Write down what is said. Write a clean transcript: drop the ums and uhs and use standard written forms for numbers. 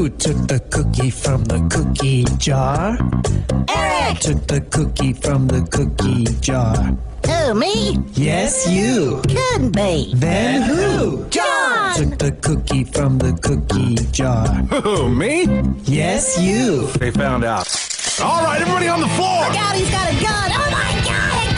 Who took the cookie from the cookie jar? Eric! Took the cookie from the cookie jar. Who, me? Yes, you. Couldn't be. Then who? John! Took the cookie from the cookie jar. Who, me? Yes, you. They found out. All right, everybody on the floor! Look out, he's got a gun! Oh my God!